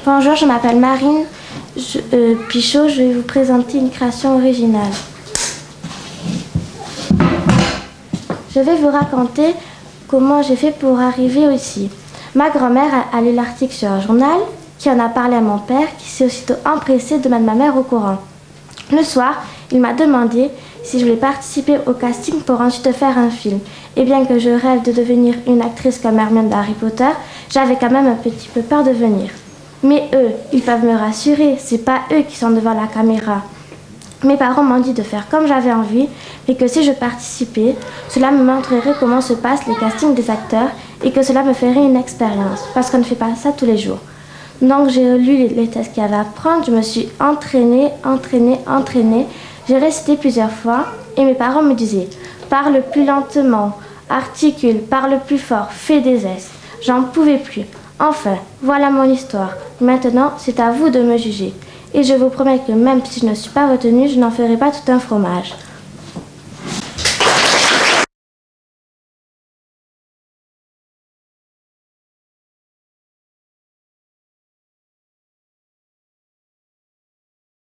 Bonjour, je m'appelle Marine Pichot, je vais vous présenter une création originale. Je vais vous raconter comment j'ai fait pour arriver ici. Ma grand-mère a lu l'article sur un journal, qui en a parlé à mon père, qui s'est aussitôt empressé de mettre ma mère au courant. Le soir, il m'a demandé si je voulais participer au casting pour ensuite faire un film. Et bien que je rêve de devenir une actrice comme Hermione d'Harry Potter, j'avais quand même un petit peu peur de venir. Mais eux, ils peuvent me rassurer, c'est pas eux qui sont devant la caméra. Mes parents m'ont dit de faire comme j'avais envie, mais que si je participais, cela me montrerait comment se passent les castings des acteurs et que cela me ferait une expérience, parce qu'on ne fait pas ça tous les jours. Donc j'ai lu les tests qu'il y avait à prendre, je me suis entraînée. J'ai récité plusieurs fois et mes parents me disaient « Parle plus lentement, articule, parle plus fort, fais des S ». J'en pouvais plus. Enfin, voilà mon histoire. Maintenant, c'est à vous de me juger. Et je vous promets que même si je ne suis pas retenue, je n'en ferai pas tout un fromage.